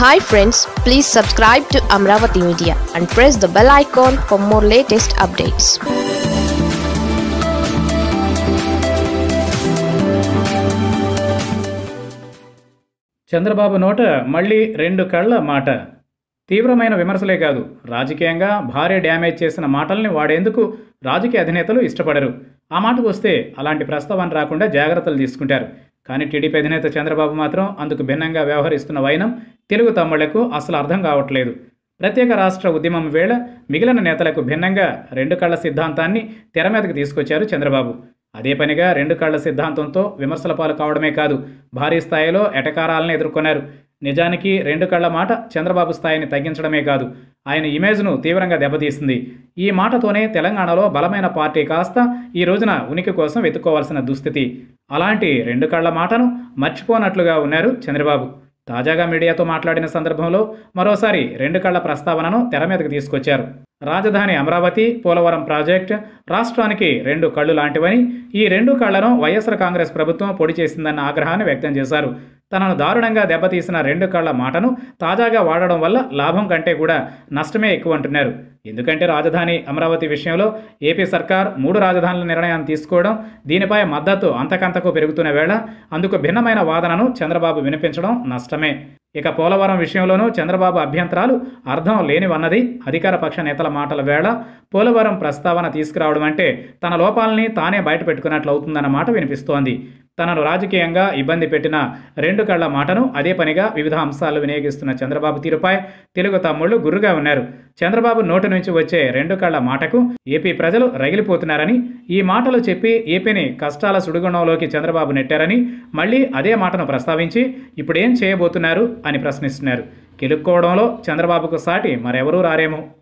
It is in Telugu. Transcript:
Hi friends, please subscribe to Amravati Media and press the bell icon for more latest updates. Chandrababu నోట మళ్ళీ రెండు కళ్ళ మాట. తీవ్రమైన విమర్శలే కాదు, రాజకీయంగా భారీ డ్యామేజ్ చేసిన మాటల్ని వాడేందుకు రాజకీయ అధినేతలు ఇష్టపడరు. ఆ మాటకు వస్తే అలాంటి ప్రస్తావన రాకుండా జాగ్రత్తలు తీసుకుంటారు. కానీ టీడీపీ అధినేత చంద్రబాబు మాత్రం అందుకు భిన్నంగా వ్యవహరిస్తున్న వైనం తెలుగు తమ్ముళ్లకు అసలు అర్థం కావట్లేదు. ప్రత్యేక రాష్ట్ర ఉద్యమం వేళ మిగిలిన నేతలకు భిన్నంగా రెండు కళ్ళ సిద్ధాంతాన్ని తెర మీదకు తీసుకొచ్చారు చంద్రబాబు. అదే పనిగా రెండు కళ్ళ సిద్ధాంతంతో విమర్శల పాలు కావడమే కాదు, భారీ స్థాయిలో ఎటకారాలను ఎదుర్కొన్నారు. నిజానికి రెండు కళ్ళ మాట చంద్రబాబు స్థాయిని తగ్గించడమే కాదు, ఆయన ఇమేజ్ను తీవ్రంగా దెబ్బతీసింది. ఈ మాటతోనే తెలంగాణలో బలమైన పార్టీ కాస్త ఈ రోజున ఉనికి కోసం వెతుక్కోవాల్సిన దుస్థితి. అలాంటి రెండు కళ్ళ మాటను మర్చిపోనట్లుగా ఉన్నారు చంద్రబాబు. తాజాగా మీడియాతో మాట్లాడిన సందర్భంలో మరోసారి రెండు కళ్ళ ప్రస్తావనను తెర మీదకు తీసుకొచ్చారు. రాజధాని అమరావతి, పోలవరం ప్రాజెక్టు రాష్ట్రానికి రెండు కళ్ళు లాంటివని, ఈ రెండు కళ్లను వైఎస్ఆర్ కాంగ్రెస్ ప్రభుత్వం పొడి చేసిందన్న ఆగ్రహాన్ని వ్యక్తం చేశారు. తనను దారుణంగా దెబ్బతీసిన రెండు కళ్ల మాటను తాజాగా వాడడం వల్ల లాభం కంటే కూడా నష్టమే ఎక్కువ అంటున్నారు. ఎందుకంటే రాజధాని అమరావతి విషయంలో ఏపీ సర్కార్ 3 రాజధానుల నిర్ణయాన్ని తీసుకోవడం, దీనిపై మద్దతు అంతకంతకు పెరుగుతున్న వేళ అందుకు భిన్నమైన వాదనను చంద్రబాబు వినిపించడం నష్టమే. ఇక పోలవరం విషయంలోనూ చంద్రబాబు అభ్యంతరాలు అర్థం లేనివన్నది. అధికార పక్ష నేతల మాటల వేళ పోలవరం ప్రస్తావన తీసుకురావడం అంటే తన లోపాలని తానే బయట పెట్టుకున్నట్లు అవుతుందన్న మాట వినిపిస్తోంది. తనను రాజకీయంగా ఇబ్బంది పెట్టిన రెండు కళ్ల మాటను అదే పనిగా వివిధ అంశాలు వినియోగిస్తున్న చంద్రబాబు తీరుపై తెలుగు తమ్ముళ్లు గుర్రుగా ఉన్నారు. చంద్రబాబు నోటి నుంచి వచ్చే రెండు కళ్ల మాటకు ఏపీ ప్రజలు రగిలిపోతున్నారని, ఈ మాటలు చెప్పి ఏపీని కష్టాల సుడిగుండంలోకి చంద్రబాబు నెట్టారని, మళ్ళీ అదే మాటను ప్రస్తావించి ఇప్పుడేం చేయబోతున్నారు అని ప్రశ్నిస్తున్నారు. కెలుక్కోవడంలో చంద్రబాబుకు సాటి మరెవరూ రారేమో.